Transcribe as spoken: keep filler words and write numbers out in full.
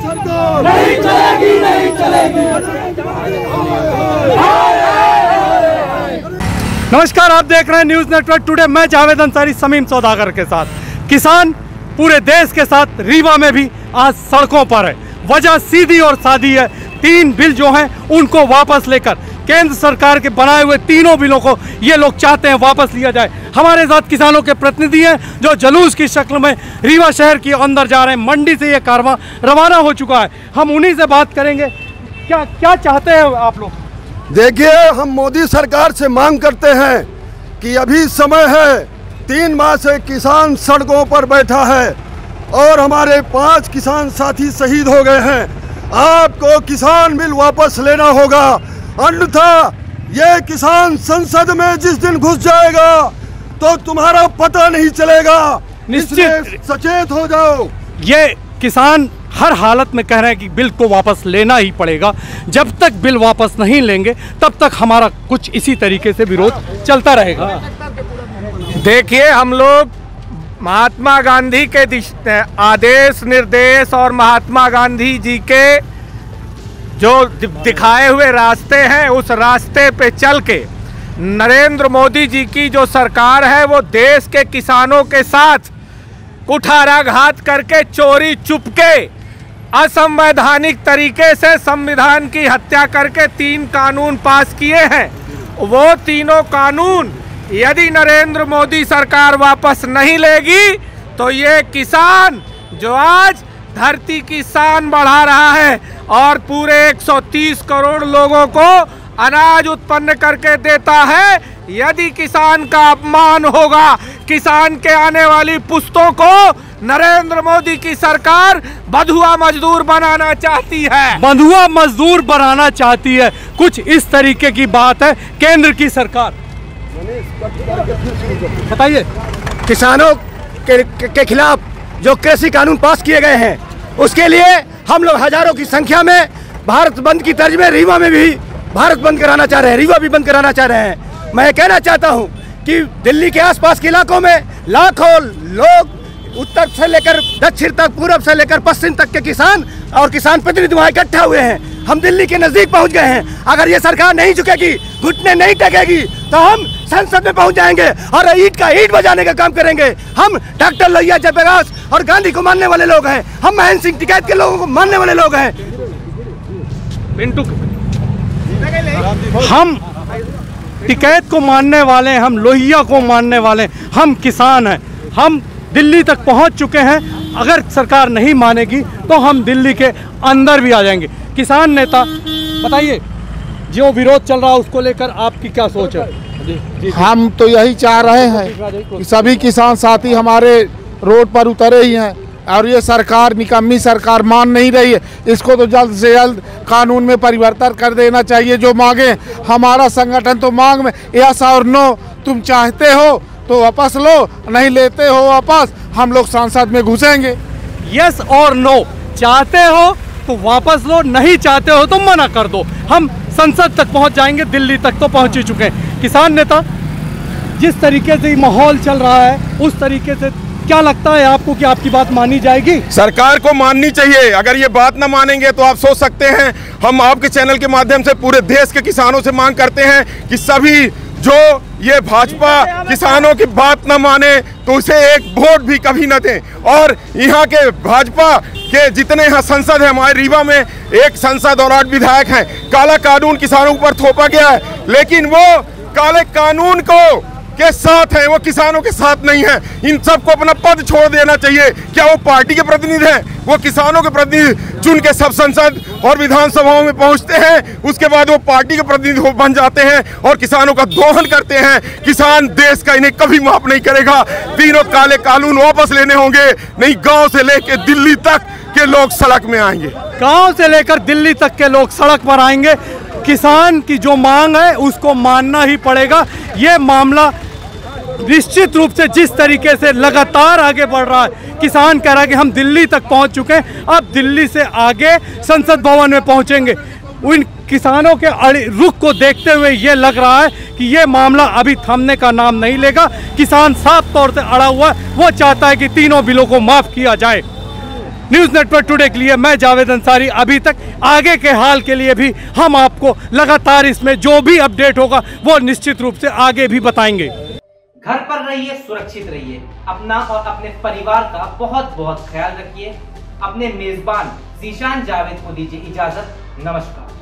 सरकार नहीं चलेगी, नहीं चलेगी। नमस्कार, आप देख रहे हैं न्यूज़ नेटवर्क टुडे। मैं जावेद अंसारी समीम सौदागर के साथ। किसान पूरे देश के साथ रीवा में भी आज सड़कों पर है। वजह सीधी और सादी है, तीन बिल जो हैं उनको वापस लेकर केंद्र सरकार के बनाए हुए तीनों बिलों को ये लोग चाहते हैं वापस लिया जाए। हमारे साथ किसानों के प्रतिनिधि हैं जो जुलूस की शक्ल में रीवा शहर के अंदर जा रहे हैं। मंडी से ये कारवां रवाना हो चुका है, हम उन्हीं से बात करेंगे। क्या क्या चाहते हैं आप लोग? देखिए, हम मोदी सरकार से मांग करते हैं कि अभी समय है, तीन माह से किसान सड़कों पर बैठा है और हमारे पांच किसान साथी शहीद हो गए हैं। आपको किसान बिल वापस लेना होगा, अन्यथा ये किसान संसद में जिस दिन घुस जाएगा तो तुम्हारा पता नहीं चलेगा। निश्चित सचेत हो जाओ। ये किसान हर हालत में कह रहे हैं कि बिल को वापस लेना ही पड़ेगा। जब तक बिल वापस नहीं लेंगे तब तक हमारा कुछ इसी तरीके से विरोध चलता रहेगा। देखिए, हम लोग महात्मा गांधी के आदेश निर्देश और महात्मा गांधी जी के जो दिखाए हुए रास्ते हैं उस रास्ते पे चल के नरेंद्र मोदी जी की जो सरकार है वो देश के किसानों के साथ कुठाराघात करके चोरी चुपके असंवैधानिक तरीके से संविधान की हत्या करके तीन कानून पास किए हैं। वो तीनों कानून यदि नरेंद्र मोदी सरकार वापस नहीं लेगी तो ये किसान जो आज धरती की शान बढ़ा रहा है और पूरे एक सौ तीस करोड़ लोगों को अनाज उत्पन्न करके देता है, यदि किसान का अपमान होगा, किसान के आने वाली पुश्तों को नरेंद्र मोदी की सरकार बंधुआ मजदूर बनाना चाहती है। बंधुआ मजदूर बनाना चाहती है, कुछ इस तरीके की बात है केंद्र की सरकार। बताइए। किसानों के, के, के खिलाफ जो कृषि कानून पास किए गए हैं उसके लिए हम लोग हजारों की संख्या में भारत बंद की तर्ज में रीवा में भी भारत बंद कराना चाह रहे हैं, रीवा भी बंद कराना चाह रहे हैं। मैं कहना चाहता हूं कि दिल्ली के आसपास के इलाकों में लाखों लोग, उत्तर से लेकर दक्षिण तक, पूर्व से लेकर पश्चिम तक के किसान और किसान प्रतिनिधि वहाँ इकट्ठा हुए हैं। हम दिल्ली के नजदीक पहुंच गए हैं। अगर ये सरकार नहीं झुकेगी, घुटने नहीं टेकेगी तो हम संसद में पहुंच जाएंगे और ईंट का ईंट बजाने का काम करेंगे। हम डॉक्टर लोहिया जयप्रकाश और गांधी को मानने वाले लोग हैं, हम महेंद्र सिंह टिकैत के लोगों को मानने वाले लोग हैं। पिंटू, हम टिकैत को मानने वाले, हम लोहिया को मानने वाले, हम किसान हैं। हम दिल्ली तक पहुंच चुके हैं। अगर सरकार नहीं मानेगी तो हम दिल्ली के अंदर भी आ जाएंगे। किसान नेता, बताइए, जो विरोध चल रहा है उसको लेकर आपकी क्या सोच है? जी, जी, हम तो यही चाह रहे हैं कि सभी किसान साथी हमारे रोड पर उतरे ही हैं और ये सरकार निकम्मी सरकार मान नहीं रही है। इसको तो जल्द से जल्द कानून में परिवर्तन कर देना चाहिए। जो मांगे हमारा संगठन तो मांग में यस और नो, तुम चाहते हो तो वापस लो, नहीं लेते हो वापस, हम लोग संसद में घुसेंगे। यस और नो, चाहते हो तो वापस लो, नहीं चाहते हो तो मना कर दो। हम संसद तक पहुंच जाएंगे, दिल्ली तक तो पहुंच ही चुके हैं। किसान नेता, जिस तरीके से माहौल चल रहा है उस तरीके से क्या लगता है आपको कि आपकी बात मानी जाएगी? सरकार को माननी चाहिए। अगर ये बात ना मानेंगे तो आप सोच सकते हैं, हम आपके चैनल के माध्यम से पूरे देश के किसानों से मांग करते हैं कि सभी जो ये भाजपा किसानों की बात न माने तो उसे एक वोट भी कभी न दें। और यहाँ के भाजपा के जितने यहाँ संसद है, हमारे रीवा में एक संसद और आठ विधायक हैं, काला कानून किसानों पर थोपा गया है, लेकिन वो काले कानून को के साथ है, वो किसानों के साथ नहीं है। इन सबको अपना पद छोड़ देना चाहिए। क्या वो पार्टी के प्रतिनिधि हैं? वो किसानों के प्रतिनिधि चुन के सब संसद और विधानसभाओं में पहुंचते हैं, उसके बाद वो पार्टी के प्रतिनिधि बन जाते हैं और किसानों का दोहन करते हैं। किसान देश का इन्हें कभी माफ नहीं करेगा। तीनों काले कानून वापस लेने होंगे, नहीं गाँव से लेकर दिल्ली तक के लोग सड़क में आएंगे। गाँव से लेकर दिल्ली तक के लोग सड़क पर आएंगे। किसान की जो मांग है उसको मानना ही पड़ेगा। ये मामला निश्चित रूप से जिस तरीके से लगातार आगे बढ़ रहा है, किसान कह रहा है कि हम दिल्ली तक पहुंच चुके हैं, अब दिल्ली से आगे संसद भवन में पहुंचेंगे। उन किसानों के रुख को देखते हुए ये लग रहा है कि ये मामला अभी थमने का नाम नहीं लेगा। किसान साफ तौर से अड़ा हुआ है, वो चाहता है कि तीनों बिलों को माफ किया जाए। न्यूज नेटवर्क टुडे के लिए मैं जावेद अंसारी। अभी तक आगे के हाल के लिए भी हम आपको लगातार इसमें जो भी अपडेट होगा वो निश्चित रूप से आगे भी बताएंगे। घर पर रहिए, सुरक्षित रहिए, अपना और अपने परिवार का बहुत बहुत ख्याल रखिए। अपने मेजबान जीशान जावेद को दीजिए इजाजत। नमस्कार।